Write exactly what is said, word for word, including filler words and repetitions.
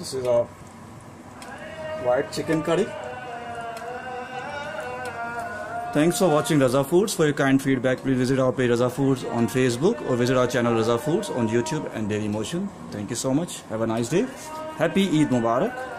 This is a white chicken curry. Thanks for watching Raza Foods. For your kind feedback, please visit our page Raza Foods on Facebook or visit our channel Raza Foods on YouTube and Dailymotion. Thank you so much. Have a nice day. Happy Eid Mubarak.